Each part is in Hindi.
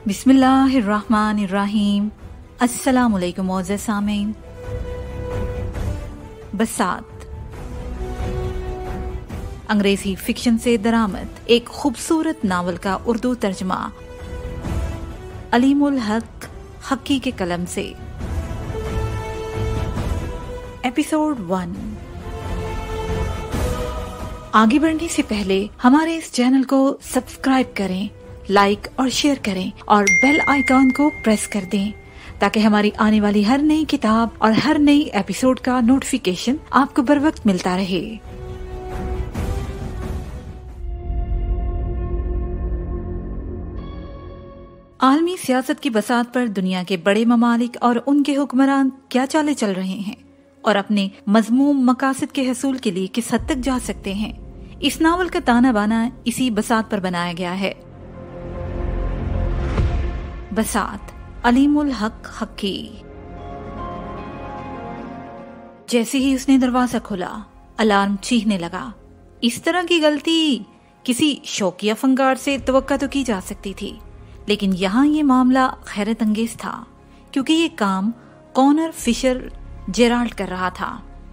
बिस्मिल्लाहिर्रहमानिर्रहीम। अस्सलामुअलैकुम मोअज़्ज़ज़ सामीन। बसात अंग्रेजी फिक्शन से दरामद एक खूबसूरत नावल का उर्दू तर्जमा अलीमुल हक हक्की के कलम से। एपिसोड 1। आगे बढ़ने से पहले हमारे इस चैनल को सब्सक्राइब करें, लाइक और शेयर करें और बेल आइकॉन को प्रेस कर दें ताकि हमारी आने वाली हर नई किताब और हर नई एपिसोड का नोटिफिकेशन आपको बर वक्त मिलता रहे। आलमी सियासत की बसात पर दुनिया के बड़े ममालिक और उनके हुक्मरान क्या चाले चल रहे हैं और अपने मजमूम मकासद के हसूल के लिए किस हद तक जा सकते हैं, इस नावल का ताना बाना इसी बसात पर बनाया गया है। बसात अलीमुल हक हक्की। जैसे ही उसने दरवाजा खोला, अलार्म चीखने लगा। इस तरह की गलती किसी शौकिया फंगार से तवक्का तो की जा सकती थी, लेकिन यहाँ ये मामला हैरत अंगेज था क्योंकि ये काम कॉनर फिशर जेराल्ड कर रहा था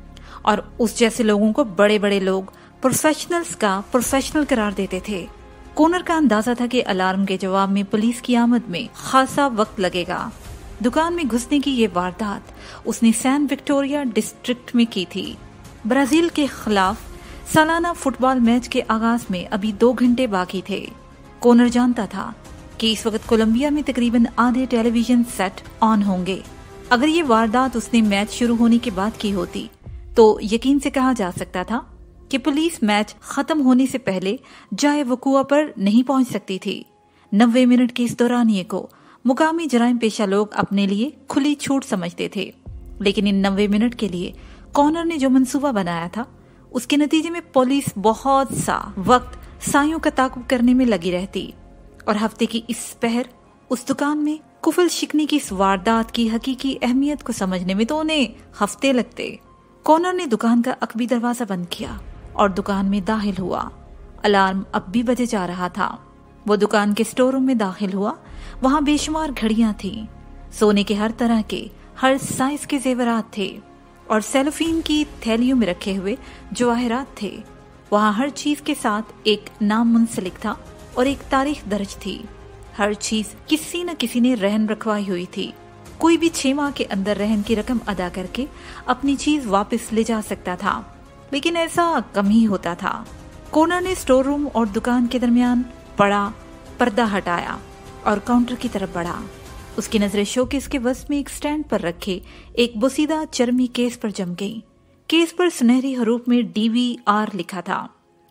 और उस जैसे लोगों को बड़े बड़े लोग प्रोफेशनल्स का प्रोफेशनल करार देते थे। कॉनर का अंदाजा था कि अलार्म के जवाब में पुलिस की आमद में खासा वक्त लगेगा। दुकान में घुसने की ये वारदात उसने सैन विक्टोरिया डिस्ट्रिक्ट में की थी। ब्राजील के खिलाफ सालाना फुटबॉल मैच के आगाज में अभी 2 घंटे बाकी थे। कॉनर जानता था कि इस वक्त कोलंबिया में तकरीबन आधे टेलीविजन सेट ऑन होंगे। अगर ये वारदात उसने मैच शुरू होने के बाद की होती तो यकीन से कहा जा सकता था कि पुलिस मैच खत्म होने से पहले जाए वकुआ पर नहीं पहुंच सकती थी। 90 मिनट के इस दौरानिये को मुकामी जराइम पेशा लोग अपने लिए खुली छूट समझते थे, लेकिन इन 90 मिनट के लिए कॉनर ने जो मंसूबा बनाया था उसके नतीजे में पुलिस बहुत सा वक्त सायों का ताकुब करने में लगी रहती और हफ्ते की इस पहर उस दुकान में कुफल शिकनी की इस वारदात की हकीकी अहमियत को समझने में तो उन्हें हफ्ते लगते। कॉनर ने दुकान का अकबी दरवाजा बंद किया और दुकान में दाखिल हुआ। अलार्म अब भी बजे जा रहा था। वो दुकान के स्टोर रूम में दाखिल हुआ। वहाँ बेशुमार घड़ियां थीं, सोने के हर तरह के हर साइज के जेवरात थे और सेलोफीन की थैलियों में रखे हुए जवाहरात थे। वहाँ हर चीज के साथ एक नाम मुंसलिक था और एक तारीख दर्ज थी। हर चीज किसी न किसी ने रहन रखवाई हुई थी। कोई भी 6 माह के अंदर रहन की रकम अदा करके अपनी चीज वापस ले जा सकता था, लेकिन ऐसा कम ही होता था। कॉनर ने स्टोर रूम और दुकान के दरमियान बड़ा पर्दा हटाया और काउंटर की तरफ बढ़ा। उसकी नजरें शोकेस के वस में एक स्टैंड पर रखे एक बोसीदा चरमी केस पर जम गई। केस पर सुनहरी हरूफ में DVR लिखा था।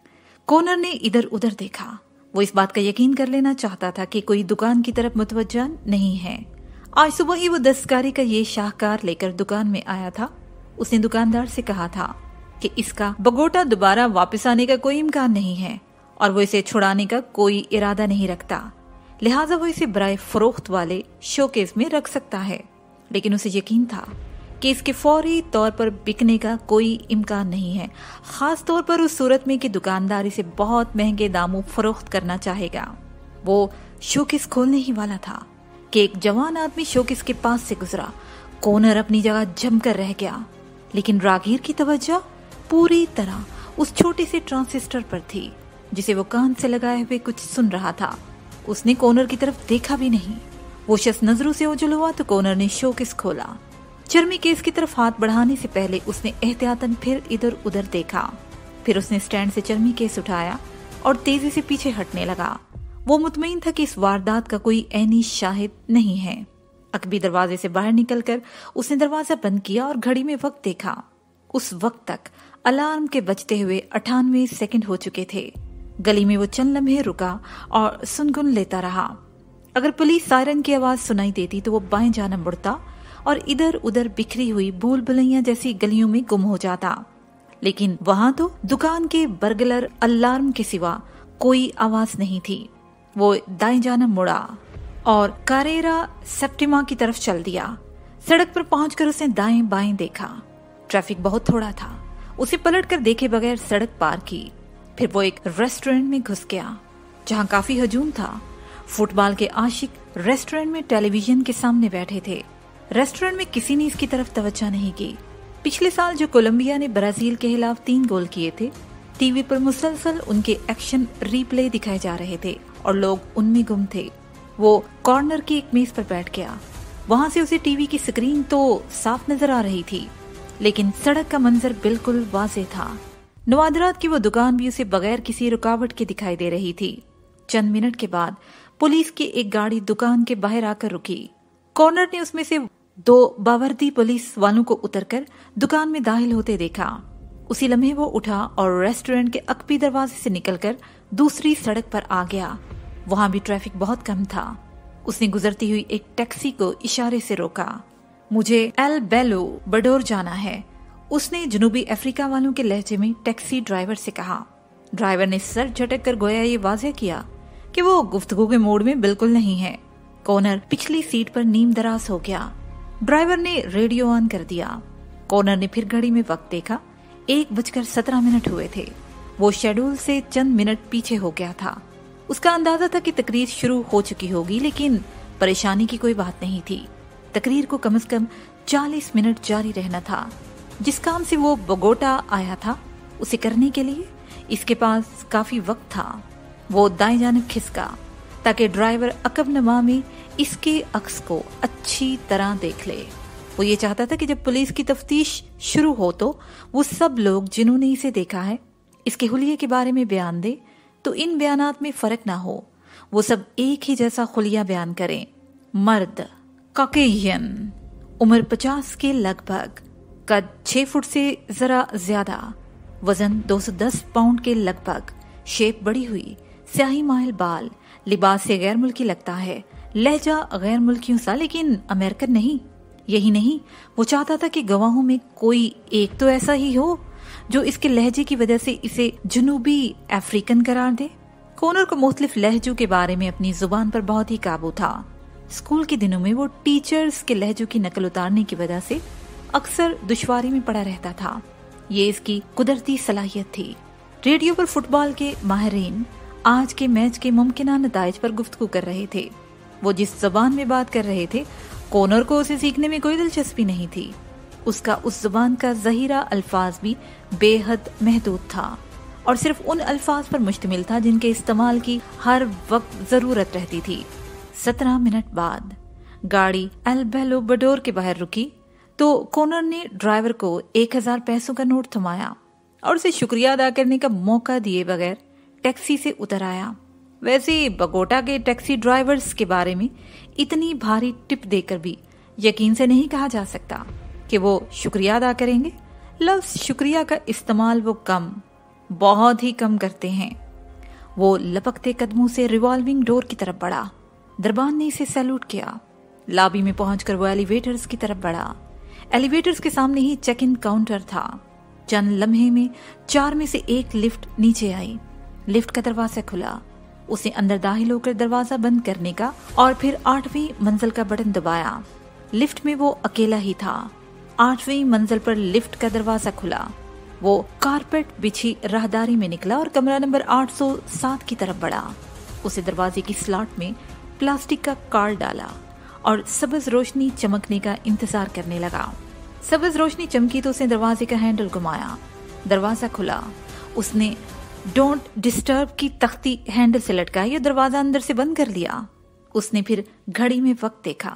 कॉनर ने इधर उधर देखा। वो इस बात का यकीन कर लेना चाहता था कि कोई दुकान की तरफ मुतवज्जा नहीं है। आज सुबह ही वो दस्तकारी का ये शाहकार लेकर दुकान में आया था। उसने दुकानदार से कहा था कि इसका बगोटा दोबारा वापस आने का कोई इम्कान नहीं है और वो इसे छुड़ाने का कोई इरादा नहीं रखता, लिहाजा वो इसे बराए फरोख्त वाले शोकेस में रख सकता है। लेकिन उसे यकीन था कि इसके फौरी तौर पर बिकने का कोई इम्कान नहीं है, खास तौर पर उस सूरत में कि दुकानदार इसे बहुत महंगे दामों फरोख्त करना चाहेगा। वो शोकेस खोलने ही वाला था कि एक जवान आदमी शोकेस के पास से गुजरा। कॉनर अपनी जगह जमकर रह गया, लेकिन रागीर की तवज्जो पूरी तरह उस छोटे से ट्रांसिस्टर पर थी जिसे वो कान से लगाए हुए कुछ सुन रहा था। उसने कॉनर की तरफ देखा भी नहीं। वो शख्स नजरों से ओझल हुआ तो कॉनर ने शोकेस खोला। चरमी केस की तरफ हाथ बढ़ाने से पहले उसने एहतियातन फिर इधर उधर देखा। फिर उसने स्टैंड से चरमी केस उठाया और तेजी से पीछे हटने लगा। वो मुतमईन था कि इस वारदात का कोई ऐनी शाहिद नहीं है। अकबी दरवाजे से बाहर निकलकर उसने दरवाजा बंद किया और घड़ी में वक्त देखा। उस वक्त तक अलार्म के बजते हुए 98 सेकंड हो चुके थे। गली में वो चंद लम्हे रुका और सुनगुन लेता रहा। अगर पुलिस सायरन की आवाज सुनाई देती तो वो बाएं जाना मुड़ता और इधर उधर बिखरी हुई भूल भुलैया जैसी गलियों में गुम हो जाता, लेकिन वहां तो दुकान के बर्गलर अलार्म के सिवा कोई आवाज नहीं थी। वो दाएं जाना मुड़ा और कारेरा सेप्टिमा की तरफ चल दिया। सड़क पर पहुंचकर उसने दाएं बाएं देखा। ट्रैफिक बहुत थोड़ा था। उसे पलट कर देखे बगैर सड़क पार की। फिर वो एक रेस्टोरेंट में घुस गया जहाँ काफी हजूम था। फुटबॉल के आशिक रेस्टोरेंट में टेलीविजन के सामने बैठे थे। रेस्टोरेंट में किसी ने इसकी तरफ तवज्जो नहीं की। पिछले साल जो कोलंबिया ने ब्राजील के खिलाफ 3 गोल किए थे, टीवी पर मुसलसल उनके एक्शन रिप्ले दिखाए जा रहे थे और लोग उनमें गुम थे। वो कॉर्नर की एक मेज पर बैठ गया। वहां से उसे टीवी की स्क्रीन तो साफ नजर आ रही थी, लेकिन सड़क का मंजर बिल्कुल वाज़ेह था। नवादरात की वो दुकान भी उसे बगैर किसी रुकावट के दिखाई दे रही थी। चंद मिनट के बाद पुलिस की एक गाड़ी दुकान के बाहर आकर रुकी। कॉर्नर ने उसमें से 2 बावर्दी पुलिस वालों को उतरकर दुकान में दाखिल होते देखा। उसी लम्हे वो उठा और रेस्टोरेंट के अकबी दरवाजे से निकलकर दूसरी सड़क पर आ गया। वहां भी ट्रैफिक बहुत कम था। उसने गुजरती हुई एक टैक्सी को इशारे से रोका। मुझे एल बेलो बडोर जाना है, उसने जनूबी अफ्रीका वालों के लहजे में टैक्सी ड्राइवर से कहा। ड्राइवर ने सर झटक कर गोया ये वाज़ेह किया कि वो गुफ्तगू के मूड में बिल्कुल नहीं है। कॉर्नर पिछली सीट पर नीम दराज हो गया। ड्राइवर ने रेडियो ऑन कर दिया। कॉर्नर ने फिर घड़ी में वक्त देखा। 1:17 हुए थे। वो शेड्यूल से चंद मिनट पीछे हो गया था। उसका अंदाजा था कि तकरीर शुरू हो चुकी होगी, लेकिन परेशानी की कोई बात नहीं थी। तकरीर को कम से कम 40 मिनट जारी रहना था। जिस काम से वो बोगोटा आया था, उसे करने के लिए इसके पास काफी वक्त था। वो दाएं जानिब खिसका ताकि ड्राइवर अकब नमा में इसके अक्स को अच्छी तरह देख ले। वो ये चाहता था कि जब पुलिस की तफ्तीश शुरू हो तो वो सब लोग जिन्होंने इसे देखा है, इसके हुलिये के बारे में बयान दे तो इन बयानात में फर्क ना हो। वो सब एक ही जैसा खुलिया बयान करें। मर्द, कॉकेशियन, उम्र 50 के लगभग, कद 6 फुट से जरा ज्यादा, वजन 210 पाउंड के लगभग, शेप बड़ी हुई, स्याही माइल बाल, लिबास से गैर मुल्की लगता है, लहजा गैर मुल्कियों सा लेकिन अमेरिकन नहीं। यही नहीं, वो चाहता था कि गवाहों में कोई एक तो ऐसा ही हो जो इसके लहजे की वजह से इसे जनूबी अफ्रीकन करार दे। कॉर्नर को मुख्तलिफ लहजों के बारे में अपनी जुबान पर बहुत ही काबू था। स्कूल के दिनों में वो टीचर्स के लहजों की नकल उतारने की वजह से अक्सर दुश्वारी में पड़ा रहता था। ये इसकी कुदरती सलाहियत थी। रेडियो पर फुटबॉल के माहिरीन आज के मैच के मुमकिना नताइज पर गुफ्तगू कर रहे थे। वो जिस जबान में बात कर रहे थे, कॉर्नर को उसे सीखने में कोई दिलचस्पी नहीं थी। उसका उस जबान का जहीरा अल्फाज भी बेहद महदूद था और सिर्फ उन अल्फाज पर मुश्तमिल था जिनके इस्तेमाल की हर वक्त जरूरत रहती थी। 17 मिनट बाद गाड़ी एल बेलो बडोर के बाहर रुकी तो कॉर्नर ने ड्राइवर को 1000 पैसों का नोट थमाया और उसे शुक्रिया अदा करने का मौका दिए बगैर टैक्सी से उतर आया। वैसे बगोटा के टैक्सी ड्राइवर्स के बारे में इतनी भारी टिप देकर भी यकीन से नहीं कहा जा सकता कि वो शुक्रिया अदा करेंगे। लफ्ज शुक्रिया का इस्तेमाल वो बहुत ही कम करते हैं। वो लपकते कदमों से रिवॉल्विंग डोर की तरफ बढ़ा। दरबान ने इसे सैल्यूट किया। लॉबी में पहुंचकर वो एलिवेटर्स की तरफ बढ़ा। एलिवेटर्स के सामने ही चेक इन काउंटर था। चंद लम्हे में 4 में से एक लिफ्ट नीचे आई। लिफ्ट का दरवाजा खुला। उसे अंदर दाखिल होकर दरवाजा बंद करने का और फिर 8वीं मंजिल का बटन दबाया। लिफ्ट में वो अकेला ही था। 8वीं मंजिल पर लिफ्ट का दरवाजा खुला। वो कारपेट बिछी राहदारी में निकला और कमरा नंबर 807 की तरफ बढ़ा। उसे दरवाजे की स्लॉट में प्लास्टिक का कार्ड डाला और सब्ज रोशनी चमकने का इंतजार करने लगा। सब्ज रोशनी चमकी तो उसने दरवाजे का हैंडल घुमाया। दरवाजा खुला। उसने डोंट डिस्टर्ब की तख्ती हैंडल से लटकाई और दरवाजा अंदर से बंद कर लिया। उसने फिर घड़ी में वक्त देखा।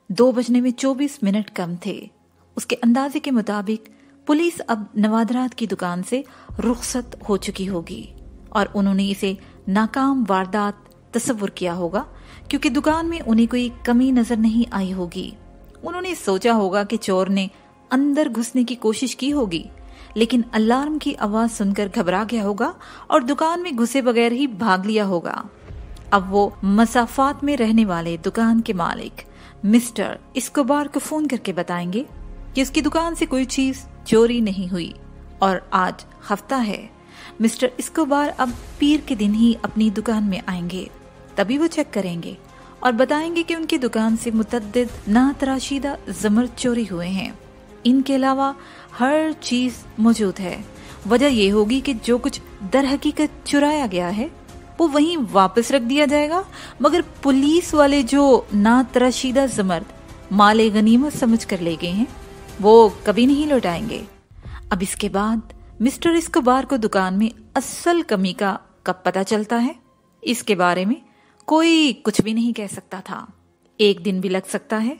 2:24 कम थे। उसके अंदाजे के मुताबिक पुलिस अब नवादरात की दुकान से रुखसत हो चुकी होगी और उन्होंने इसे नाकाम वारदात तस्वुर किया होगा क्योंकि दुकान में उन्हें कोई कमी नजर नहीं आई होगी। उन्होंने सोचा होगा कि चोर ने अंदर घुसने की कोशिश की होगी, लेकिन अलार्म की आवाज सुनकर घबरा गया होगा और दुकान में घुसे बगैर ही भाग लिया होगा। अब वो मसाफात में रहने वाले दुकान के मालिक मिस्टर इस्कोबार को फोन करके बताएंगे कि उसकी दुकान से कोई चीज चोरी नहीं हुई और आज हफ्ता है। मिस्टर इस्कोबार अब पीर के दिन ही अपनी दुकान में आएंगे। तभी वो चेक करेंगे और बताएंगे कि उनकी दुकान से मुतद्दिद नातराशीदा ज़मर चोरी हुए हैं। इनके अलावा हर चीज मौजूद है। वजह यह होगी कि जो कुछ दर हकीकत चुराया गया है वो वहीं वापस रख दिया जाएगा, मगर पुलिस वाले जो ना तराशीदा जमर्द माले गनीमत समझ कर ले गए हैं वो कभी नहीं लौटाएंगे। अब इसके बाद मिस्टर एस्कोबार को दुकान में असल कमी का कब पता चलता है, इसके बारे में कोई कुछ भी नहीं कह सकता था। एक दिन भी लग सकता है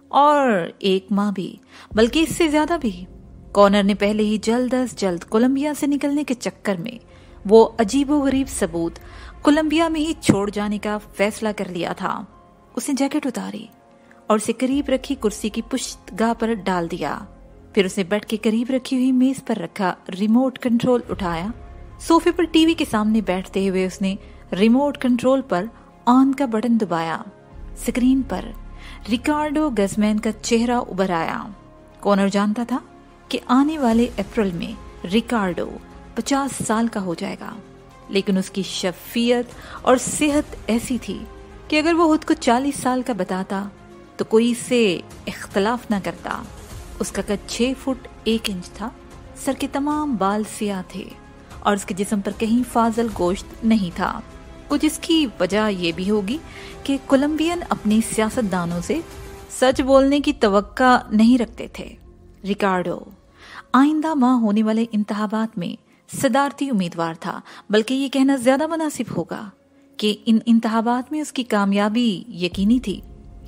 और एक माह भी, बल्कि इससे ज्यादा भी। कॉनर ने पहले ही जल्द अज जल्द कोलंबिया से निकलने के चक्कर में वो अजीबोगरीब सबूत कोलंबिया में ही छोड़ जाने का फैसला कर लिया था। उसने जैकेट उतारी और उसे करीब रखी कुर्सी की पुश्तगाह पर डाल दिया। फिर उसने बेड के करीब रखी हुई मेज पर रखा रिमोट कंट्रोल उठाया। सोफे पर टीवी के सामने बैठते हुए उसने रिमोट कंट्रोल पर ऑन का बटन दबाया। स्क्रीन पर रिकार्डो गजमैन का चेहरा उभर आया। कॉनर जानता था कि आने वाले अप्रैल में रिकार्डो 50 साल का हो जाएगा, लेकिन उसकी शख्सियत और सेहत ऐसी थी कि अगर वो खुद को 40 साल का बताता तो कोई इससे इख्तलाफ ना करता। उसका कद 6 फुट 1 इंच था, सर के तमाम बाल सियाह थे और उसके जिस्म पर कहीं फाजल गोश्त नहीं था। कुछ इसकी वजह यह भी होगी कि कोलंबियन अपने सियासतदानों से सच बोलने की तवक्का नहीं रखते थे। रिकार्डो आइंदा माह होने वाले इंतखाबात में सदारती उम्मीदवार था, बल्कि ये कहना ज्यादा मुनासिब होगा कि इन इंतखाबात में उसकी कामयाबी यकीनी थी।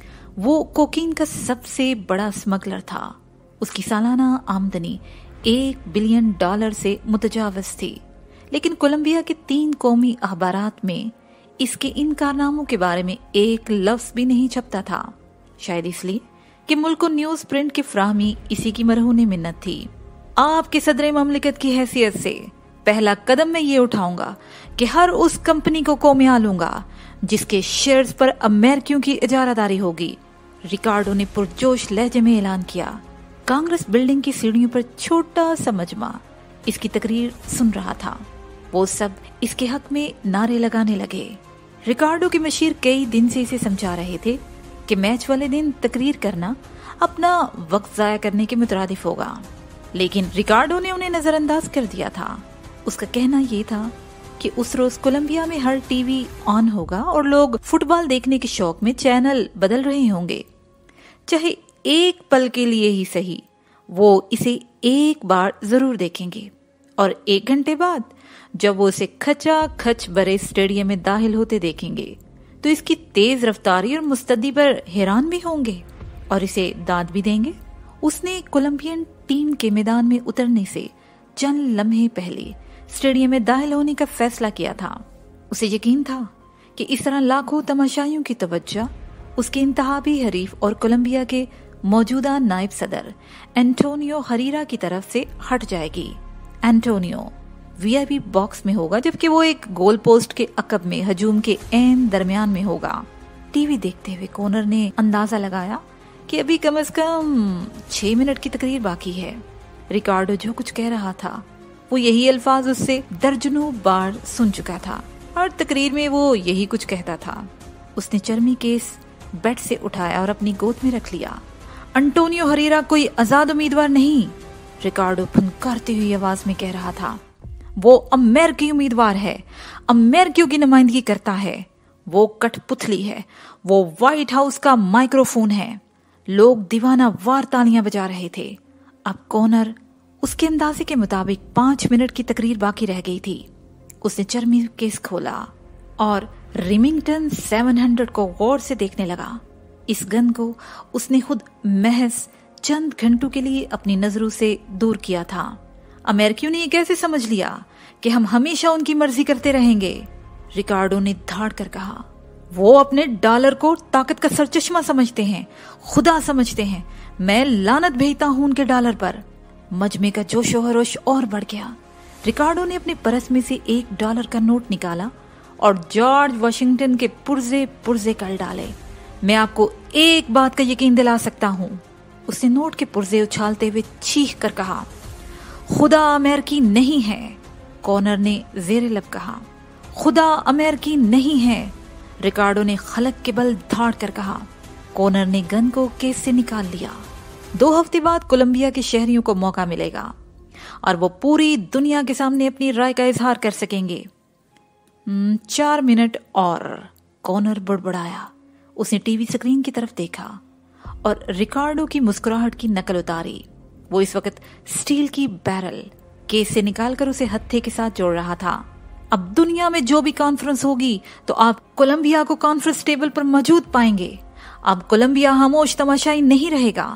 वो कोकीन का सबसे बड़ा स्मगलर था। उसकी सालाना आमदनी $1 बिलियन से मुतजावज थी, लेकिन कोलंबिया के 3 कौमी अखबारात में इसके इन कारनामों के बारे में एक लफ्ज भी नहीं छपता था। शायद इसलिए कि मुल्क को न्यूज प्रिंट की फ्राहमी इसी की मरहून मिन्नत थी। आपके सदर ममलिकत की हैसियत से पहला कदम मैं ये उठाऊंगा कि हर उस कंपनी को कोमिया लूंगा जिसके शेयर्स पर अमेरिकियों की इजारादारी होगी, रिकार्डो ने पुरजोश लहजे में ऐलान किया। कांग्रेस बिल्डिंग की सीढ़ियों पर छोटा सा मजमा इसकी तकरीर सुन रहा था। वो सब इसके हक में नारे लगाने लगे। रिकार्डो के मशीर कई दिन से इसे समझा रहे थे कि मैच वाले दिन तकरीर करना अपना वक्त जाया करने के मुतरादिफ होगा, लेकिन रिकार्डो ने उन्हें नजरअंदाज कर दिया था। उसका कहना यह था कि उस रोज कोलंबिया में हर टीवी ऑन होगा और लोग फुटबॉल देखने के शौक में चैनल बदल रहे होंगे। चाहे एक पल के लिए ही सही, वो इसे एक बार जरूर देखेंगे और 1 घंटे बाद जब वो उसे खचा खच भरे स्टेडियम में दाखिल होते देखेंगे तो इसकी तेज रफ्तारी और मुस्तदी पर हैरान भी होंगे और इसे दाद भी देंगे। उसने कोलंबियन टीम के मैदान में उतरने से चंद लम्हे पहले स्टेडियम में दाखिल होने का फैसला किया था। उसे यकीन था कि इस तरह लाखों तमाशाइयों की तवज्जो उसके इंतहाबी हरीफ और कोलंबिया के मौजूदा नायब सदर एंटोनियो हरीरा की तरफ से हट जाएगी। एंटोनियो वीआईपी बॉक्स में होगा, जबकि वो एक गोल पोस्ट के अकब में हजूम के ऐन दरमियान में होगा। टीवी देखते हुए कॉनर ने अंदाजा लगाया कि अभी कम से कम 6 मिनट की तकरीर बाकी है। रिकार्डो जो कुछ कह रहा था वो यही अल्फाज उससे दर्जनों बार सुन चुका था और तकरीर में वो यही कुछ कहता था। उसने चर्मी केस बेड से उठाया और अपनी गोद में रख लिया। एंटोनियो हरीरा कोई आजाद उम्मीदवार नहीं, रिकार्डो फुनकारती हुई आवाज में कह रहा था। वो अमेरिकी उम्मीदवार है, अमेरिकियों की नुमाइंदगी करता है। वो कठपुतली है, वो व्हाइट हाउस का माइक्रोफोन है। लोग दीवाना वार तालियां बजा रहे थे। अब कॉनर उसके अंदाजे के मुताबिक 5 मिनट की तकरीर बाकी रह गई थी। उसने चर्मी केस खोला और रिमिंगटन 700 को गौर से देखने लगा। इस गन को उसने खुद महज चंद घंटों के लिए अपनी नजरों से दूर किया था। अमेरिकियों ने ये कैसे समझ लिया कि हम हमेशा उनकी मर्जी करते रहेंगे? रिकार्डो ने धाड़ कर कहा। वो अपने डॉलर को ताकत का सरचश्मा समझते हैं, खुदा समझते हैं। मैं लानत भेजता हूं उनके डॉलर पर। मजमे का जोशो खरोश और बढ़ गया। रिकार्डो ने अपने परस में से $1 का नोट निकाला और जॉर्ज वाशिंगटन के पुर्जे पुर्जे कर डाले। मैं आपको एक बात का यकीन दिला सकता हूं, उसने नोट के पुर्जे उछालते हुए चीख कर कहा। खुदा अमेरिकी नहीं है, कॉनर ने जेरे लब कहा। खुदा अमेरिकी नहीं है, रिकार्डो ने खलक के बल धाड़ कर कहा। कॉनर ने गन को केस से निकाल लिया। 2 हफ्ते बाद कोलंबिया के शहरियों को मौका मिलेगा और वो पूरी दुनिया के सामने अपनी राय का इजहार कर सकेंगे। 4 मिनट और, कॉनर बड़बड़ाया। उसने टीवी स्क्रीन की तरफ देखा और रिकार्डो की मुस्कुराहट की नकल उतारी। वो इस वक्त स्टील की बैरल केस से निकालकर उसे हत्थे के साथ जोड़ रहा था। अब दुनिया में जो भी कॉन्फ्रेंस होगी तो आप कोलंबिया को कॉन्फ्रेंस टेबल पर मौजूद पाएंगे। अब कोलंबिया खामोश तमाशाई नहीं रहेगा,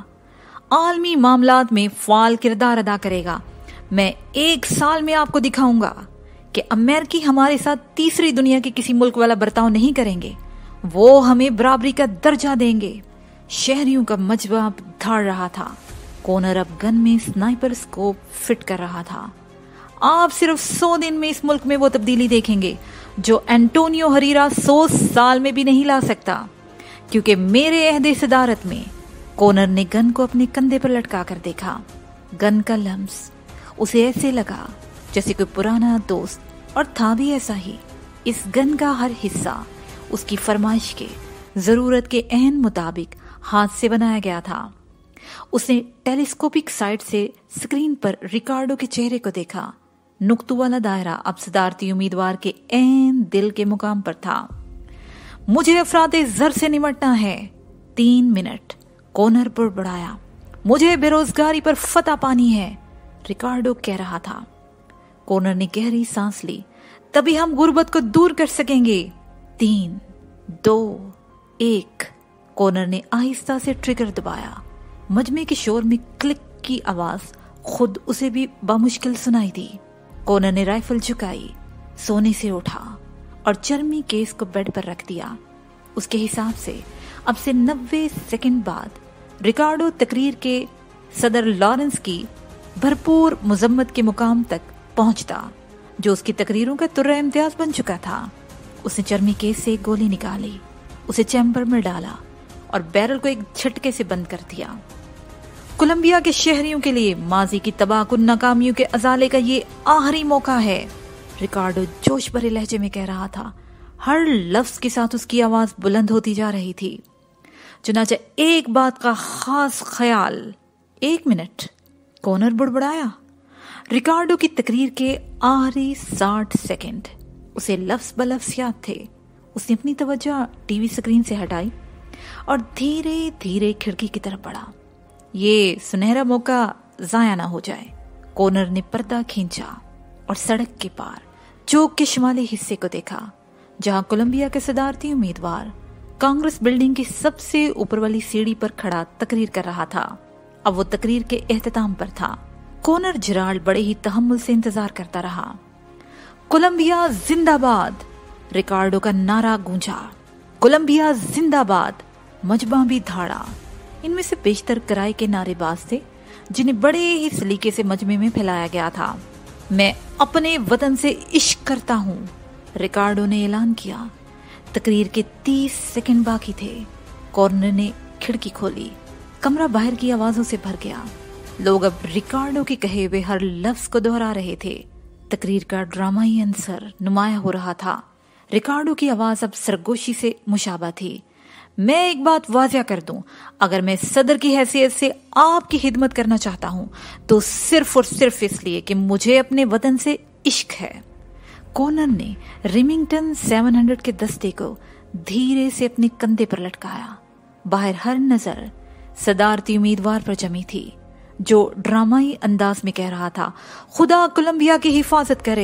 आलमी मामलात में फाल किरदार अदा करेगा। मैं 1 साल में आपको दिखाऊंगा कि अमेरिकी हमारे साथ तीसरी दुनिया के किसी मुल्क वाला बर्ताव नहीं करेंगे, वो हमें बराबरी का दर्जा देंगे। शहरियों का मजबा धाड़ रहा था। कॉनर अब गन में स्नाइपर स्कोप फिट कर रहा था। आप सिर्फ 100 दिन में इस मुल्क में वो तब्दीली देखेंगे जो एंटोनियो हरीरा 100 साल में भी नहीं ला सकता, क्योंकि मेरे अहदे सदारत में। कॉनर ने गन को अपने कंधे पर लटका कर देखा। गन का लम्स उसे ऐसे लगा जैसे कोई पुराना दोस्त, और था भी ऐसा ही। इस गन का हर हिस्सा उसकी फरमाइश के, जरूरत के एहन मुताबिक हाथ से बनाया गया था। उसने टेलीस्कोपिक साइट से स्क्रीन पर रिकार्डो के चेहरे को देखा। नुक्तों वाला दायरा अब सदारती उम्मीदवार के एन दिल के मुकाम पर था। मुझे अफराते जर से निमटना है। 3 मिनट, कॉनर पर बढ़ाया। मुझे बेरोजगारी पर फतह पानी है, रिकार्डो कह रहा था। कॉनर ने गहरी सांस ली। तभी हम गुर्बत को दूर कर सकेंगे। 3, 2, 1। कॉनर ने आहिस्ता से ट्रिगर दबाया। मजमे के शोर में क्लिक की आवाज खुद उसे भी बामुश्किल सुनाई दी। कॉनर ने राइफल झुकाई, सोने से उठा और चर्मी केस को बेड पर रख दिया। उसके हिसाब से अब से 90 सेकंड बाद रिकार्डो तकरीर के सदर लॉरेंस की भरपूर मुजम्मत के मुकाम तक पहुंचता, जो उसकी तकरीरों का तुर्रा इम्तियाज बन चुका था। उसने चर्मी केस से एक गोली निकाली, उसे चैम्बर में डाला और बैरल को एक झटके से बंद कर दिया। कोलंबिया के शहरियों के लिए माजी की तबाहकुन नाकामियों के अजाले का ये आखिरी मौका है, रिकार्डो जोश भरे लहजे में कह रहा था। हर लफ्ज के साथ उसकी आवाज बुलंद होती जा रही थी। चुनाचे एक बात का खास ख्याल। 1 मिनट, कॉनर बुड़बुड़ाया। रिकार्डो की तकरीर के आखिरी 60 सेकंड उसे लफ्ज ब लफ्ज याद थे। उसने अपनी तवज्जो टीवी स्क्रीन से हटाई और धीरे धीरे खिड़की की तरफ बढ़ा। ये सुनहरा मौका जाया ना हो जाए। कॉनर ने पर्दा खींचा और सड़क के पार चौक के शिमाली हिस्से को देखा, जहां कोलंबिया के सदारती उम्मीदवार कांग्रेस बिल्डिंग की सबसे ऊपर वाली सीढ़ी पर खड़ा तकरीर कर रहा था। अब वो तकरीर के एहतताम पर था। कॉनर जिराल्ड बड़े ही तहम्मुल से इंतजार करता रहा। कोलंबिया जिंदाबाद, रिकार्डो का नारा गूंजा। कोलंबिया जिंदाबाद, मजबा भी धाड़ा। इनमें से बेशतर कराई के नारेबाज थे, जिन्हें बड़े ही सलीके से मजमे में फैलाया गया था। मैं अपने वतन से इश्क करता हूँ, रिकार्डो ने ऐलान किया। तकरीर के 30 सेकंड बाकी थे। कॉर्नर ने खिड़की खोली। कमरा बाहर की आवाजों से भर गया। लोग अब रिकार्डो के कहे हुए हर लफ्ज को दोहरा रहे थे। तकरीर का ड्रामाई अंसर नुमाया हो रहा था। रिकार्डो की आवाज अब सरगोशी से मुशाबा थी। मैं एक बात वाजिया कर दूं, अगर मैं सदर की हैसियत से आपकी खिदमत करना चाहता हूं तो सिर्फ और सिर्फ इसलिए कि मुझे अपने वतन से इश्क है। कॉनर ने रिमिंगटन 700 के दस्ते को धीरे से अपने कंधे पर लटकाया। बाहर हर नजर सदारती उम्मीदवार पर जमी थी, जो ड्रामाई अंदाज में कह रहा था, खुदा कोलंबिया की हिफाजत करे,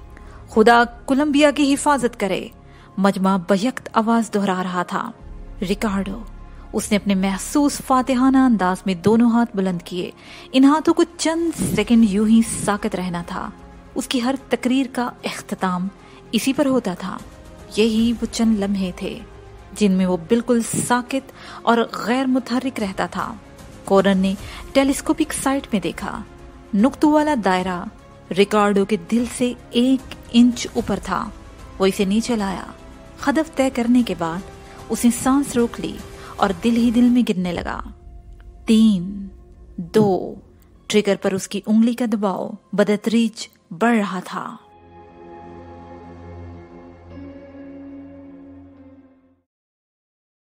खुदा कोलंबिया की हिफाजत करे। मजमा बयख्त आवाज दोहरा रहा था। रिकार्डो, उसने अपने महसूस फातिहाना अंदाज में दोनों हाथ बुलंद किए। इन हाथों को चंद सेकंड यूं ही साकत रहना था। उसकी हर तकरीर का इख्तिताम इसी पर होता था। यही वो चंद लम्हे थे जिनमें वो बिल्कुल साकित और गैर मुतहर्रिक रहता था। कॉनर ने टेलीस्कोपिक साइट में देखा। नुक्तों वाला दायरा रिकार्डो के दिल से 1 इंच ऊपर था। वो इसे नीचे लाया। हदफ तय करने के बाद उसने सांस रोक ली और दिल ही दिल में गिरने लगा। 3, 2, ट्रिगर पर उसकी उंगली का दबाव बदतरीज बढ़ रहा था।